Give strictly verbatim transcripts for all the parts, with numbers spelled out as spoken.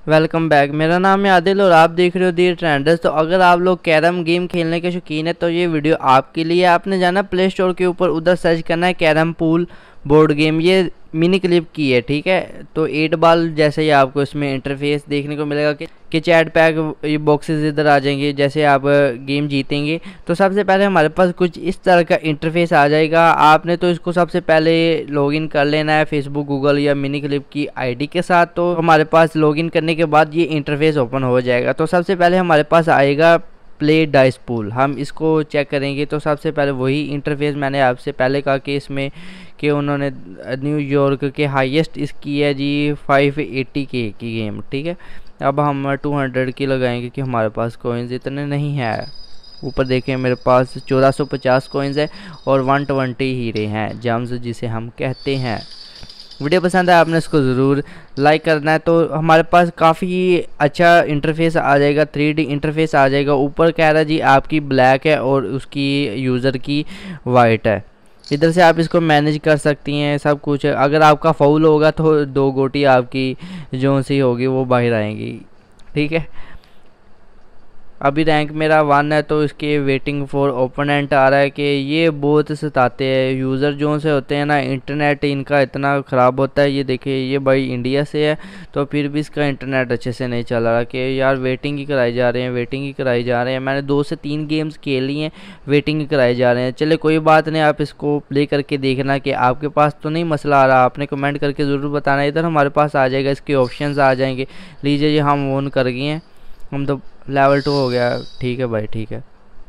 Welcome back. मेरा नाम है आदिल और आप देख रहे हो दी ट्रेंडर्स। तो अगर आप लोग कैरम गेम खेलने के शौकीन है तो ये वीडियो आपके लिए। आपने जाना प्ले स्टोर के ऊपर, उधर सर्च करना है कैरम पूल बोर्ड गेम। ये मिनी क्लिप की है, ठीक है। तो एट बॉल जैसे ही आपको इसमें इंटरफेस देखने को मिलेगा कि कि चैट पैक ये बॉक्सेस इधर आ जाएंगे। जैसे आप गेम जीतेंगे तो सबसे पहले हमारे पास कुछ इस तरह का इंटरफेस आ जाएगा। आपने तो इसको सबसे पहले लॉगिन कर लेना है फेसबुक, गूगल या मिनी क्लिप की आईडी के साथ। तो हमारे पास लॉगिन करने के बाद ये इंटरफेस ओपन हो जाएगा। तो सबसे पहले हमारे पास आएगा प्ले डाइस पूल, हम इसको चेक करेंगे। तो सबसे पहले वही इंटरफेस मैंने आपसे पहले कहा कि इसमें कि उन्होंने न्यूयॉर्क के हाईएस्ट इसकी है जी फाइव एटी के की गेम, ठीक है। अब हम टू हंड्रेड की लगाएंगे कि हमारे पास कॉइन्स इतने नहीं है। ऊपर देखें मेरे पास चौदह सौ पचास कॉइन्स है और वन ट्वेंटी हीरे हैं, जम्स जिसे हम कहते हैं। वीडियो पसंद है आपने इसको ज़रूर लाइक करना है। तो हमारे पास काफ़ी अच्छा इंटरफेस आ जाएगा, थ्री डी इंटरफेस आ जाएगा। ऊपर कह रहा है जी आपकी ब्लैक है और उसकी यूज़र की वाइट है। इधर से आप इसको मैनेज कर सकती हैं सब कुछ। अगर आपका फाउल होगा तो दो गोटी आपकी जो सी होगी वो बाहर आएंगी, ठीक है। अभी रैंक मेरा वन है तो इसके वेटिंग फॉर ओपोनेंट आ रहा है कि ये बहुत सताते हैं यूज़र जो से होते हैं ना। इंटरनेट इनका इतना ख़राब होता है। ये देखिए ये भाई इंडिया से है तो फिर भी इसका इंटरनेट अच्छे से नहीं चल रहा कि यार वेटिंग ही कराई जा रहे हैं, वेटिंग ही कराई जा रहे हैं। मैंने दो से तीन गेम्स खेली हैं, वेटिंग ही कराई जा रहे हैं। चले कोई बात नहीं, आप इसको प्ले करके देखना कि आपके पास तो नहीं मसला आ रहा। आपने कमेंट करके ज़रूर बताना। इधर हमारे पास आ जाएगा, इसके ऑप्शन आ जाएंगे। लीजिए ये हम ऑन कर गए हैं, हम तो लेवल टू हो गया, ठीक है भाई, ठीक है।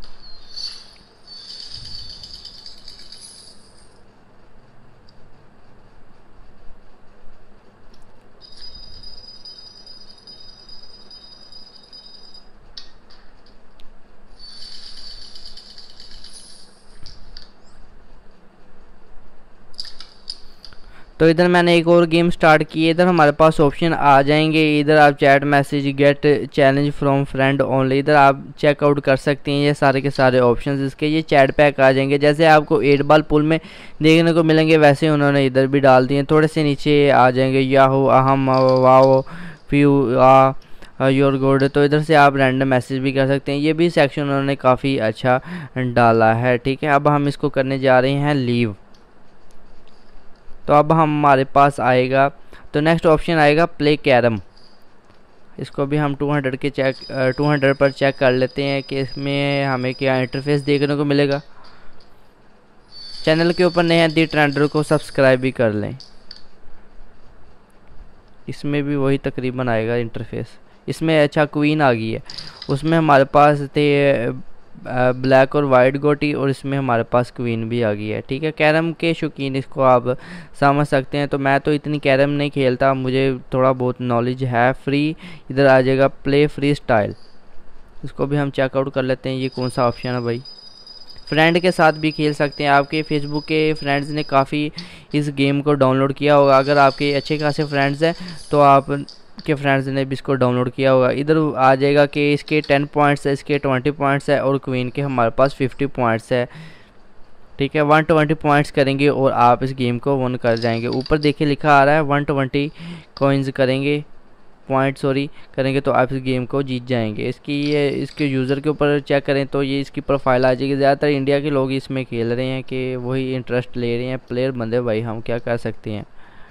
तो इधर मैंने एक और गेम स्टार्ट की है। इधर हमारे पास ऑप्शन आ जाएंगे। इधर आप chat message get challenge from friend only, इधर आप चेकआउट कर सकते हैं। ये सारे के सारे ऑप्शंस इसके। ये चैट पैक आ जाएंगे जैसे आपको एट बॉल पुल में देखने को मिलेंगे, वैसे उन्होंने इधर भी डाल दिए। थोड़े से नीचे आ जाएंगे याहू अहम वाओ फ्यू आ योर गुड। तो इधर से आप रैंडम मैसेज भी कर सकते हैं। ये भी सेक्शन उन्होंने काफ़ी अच्छा डाला है, ठीक है। अब हम इसको करने जा रहे हैं लीव। तो अब हमारे पास आएगा तो नेक्स्ट ऑप्शन आएगा प्ले कैरम। इसको भी हम टू हंड्रेड के चेक टू हंड्रेड पर चेक कर लेते हैं कि इसमें हमें क्या इंटरफेस देखने को मिलेगा। चैनल के ऊपर नए हैं दी ट्रेंडर को सब्सक्राइब भी कर लें। इसमें भी वही तकरीबन आएगा इंटरफेस। इसमें अच्छा क्वीन आ गई है, उसमें हमारे पास थे ब्लैक और वाइट गोटी और इसमें हमारे पास क्वीन भी आ गई है, ठीक है। कैरम के शौकीन इसको आप समझ सकते हैं। तो मैं तो इतनी कैरम नहीं खेलता, मुझे थोड़ा बहुत नॉलेज है। फ्री इधर आ जाएगा प्ले फ्री स्टाइल, इसको भी हम चेकआउट कर लेते हैं। ये कौन सा ऑप्शन है भाई। फ्रेंड के साथ भी खेल सकते हैं। आपके फेसबुक के फ्रेंड्स ने काफ़ी इस गेम को डाउनलोड किया होगा। अगर आपके अच्छे खासे फ्रेंड्स हैं तो आप के फ्रेंड्स ने भी इसको डाउनलोड किया होगा। इधर आ जाएगा कि इसके टेन पॉइंट्स है, इसके ट्वेंटी पॉइंट्स है और क्वीन के हमारे पास फिफ्टी पॉइंट्स है, ठीक है। वन ट्वेंटी पॉइंट्स करेंगे और आप इस गेम को वन कर जाएंगे। ऊपर देखिए लिखा आ रहा है वन ट्वेंटी कॉइन्स करेंगे पॉइंट सॉरी करेंगे तो आप इस गेम को जीत जाएंगे। इसकी ये इसके यूज़र के ऊपर चेक करें तो ये इसकी प्रोफाइल आ जाएगी। ज़्यादातर इंडिया के लोग इसमें खेल रहे हैं कि वही इंटरेस्ट ले रहे हैं। प्लेयर बंदे भाई, हम क्या कर सकते हैं।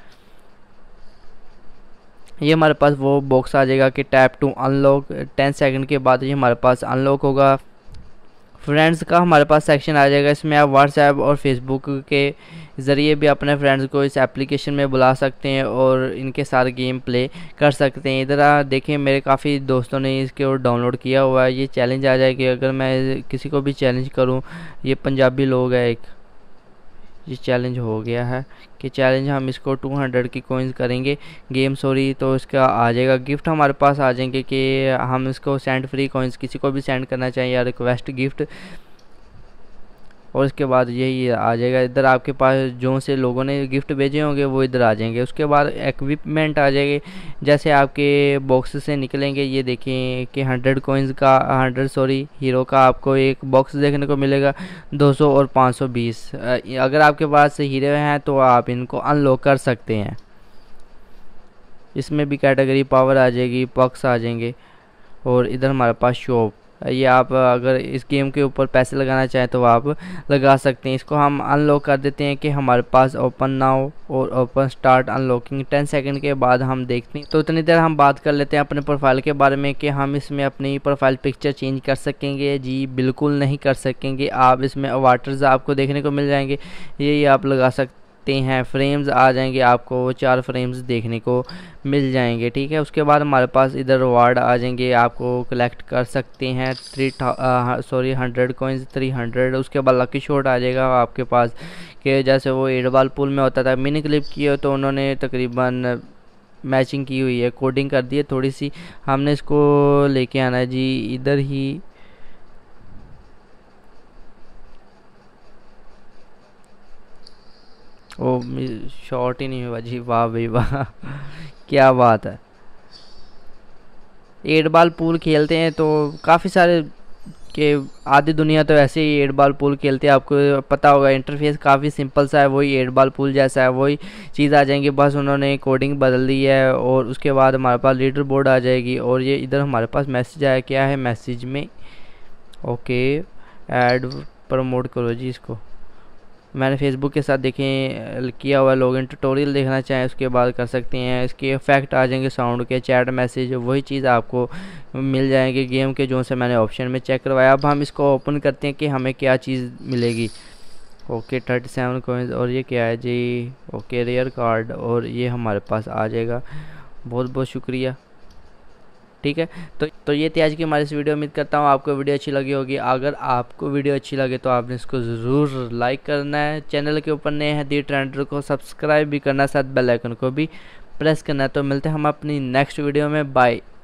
ये हमारे पास वो बॉक्स आ जाएगा कि tap to unlock. Ten second के बाद ये हमारे पास अनलॉक होगा। फ्रेंड्स का हमारे पास सेक्शन आ जाएगा। इसमें आप व्हाट्सएप और फेसबुक के ज़रिए भी अपने फ्रेंड्स को इस एप्लीकेशन में बुला सकते हैं और इनके साथ गेम प्ले कर सकते हैं। इधर देखिए मेरे काफ़ी दोस्तों ने इसके और डाउनलोड किया हुआ है। ये चैलेंज आ जाएगी अगर मैं किसी को भी चैलेंज करूं। ये पंजाबी लोग है एक, ये चैलेंज हो गया है कि चैलेंज हम इसको टू हंड्रेड की कॉइन्स करेंगे गेम सॉरी। तो इसका आ जाएगा गिफ्ट हमारे पास आ जाएंगे कि हम इसको सेंड फ्री कॉइन्स किसी को भी सेंड करना चाहिए या रिक्वेस्ट गिफ्ट। और इसके बाद यही आ जाएगा। इधर आपके पास जो से लोगों ने गिफ्ट भेजे होंगे वो इधर आ जाएंगे। उसके बाद इक्विपमेंट आ जाएंगे। जैसे आपके बॉक्स से निकलेंगे ये देखें कि हंड्रेड कॉइन्स का हंड्रेड सॉरी हीरो का आपको एक बॉक्स देखने को मिलेगा दो सौ और पाँच सौ बीस। अगर आपके पास हीरो हैं तो आप इनको अनलॉक कर सकते हैं। इसमें भी कैटेगरी पावर आ जाएगी, पक्स आ जाएंगे। और इधर हमारे पास शॉप, ये आप अगर इस गेम के ऊपर पैसे लगाना चाहें तो आप लगा सकते हैं। इसको हम अनलॉक कर देते हैं कि हमारे पास ओपन नाउ और open start unlocking ten second के बाद हम देखते हैं। तो इतनी देर हम बात कर लेते हैं अपने प्रोफाइल के बारे में कि हम इसमें अपनी प्रोफाइल पिक्चर चेंज कर सकेंगे। जी बिल्कुल नहीं कर सकेंगे। आप इसमें वाटर्स आपको देखने को मिल जाएंगे, ये आप लगा सकते हैं। फ्रेम्स आ जाएंगे, आपको चार फ्रेम्स देखने को मिल जाएंगे, ठीक है। उसके बाद हमारे पास इधर रिवार्ड आ जाएंगे, आपको कलेक्ट कर सकते हैं three sorry hundred coins three hundred. उसके बाद लकी शॉट आ जाएगा आपके पास, कि जैसे वो एट बॉल पूल में होता था। मिनी क्लिप की हो तो उन्होंने तकरीबन मैचिंग की हुई है, कोडिंग कर दी है थोड़ी सी, हमने इसको लेके आना है जी इधर ही। ओ शॉर्ट ही नहीं हुआ जी, वाह भाई वाह क्या बात है। एट बॉल पूल खेलते हैं तो काफ़ी सारे के आधी दुनिया तो ऐसे ही एट बॉल पूल खेलते हैं, आपको पता होगा। इंटरफेस काफ़ी सिंपल सा है, वही एट बॉल पूल जैसा है, वही चीज़ आ जाएंगी, बस उन्होंने कोडिंग बदल दी है। और उसके बाद हमारे पास लीडर बोर्ड आ जाएगी। और ये इधर हमारे पास मैसेज आया, क्या है मैसेज में, ओके ऐड प्रमोट करो जी इसको। मैंने फेसबुक के साथ देखें किया हुआ लॉगिन, ट्यूटोरियल देखना चाहें उसके बाद कर सकते हैं। इसके इफेक्ट आ जाएंगे साउंड के, चैट मैसेज, वही चीज़ आपको मिल जाएंगे गेम के जो से मैंने ऑप्शन में चेक करवाया। अब हम इसको ओपन करते हैं कि हमें क्या चीज़ मिलेगी। ओके थर्टी सेवन कोइंस, और ये क्या है जी, ओके रेयर कार्ड, और ये हमारे पास आ जाएगा। बहुत बहुत शुक्रिया, ठीक है। तो तो ये थी आज की हमारी इस वीडियो। उम्मीद करता हूँ आपको वीडियो अच्छी लगी होगी। अगर आपको वीडियो अच्छी लगे तो आपने इसको ज़रूर लाइक करना है। चैनल के ऊपर नए हैं दी ट्रेंडर को सब्सक्राइब भी करना है, साथ बेल आइकन को भी प्रेस करना है। तो मिलते हैं हम अपनी नेक्स्ट वीडियो में, बाय।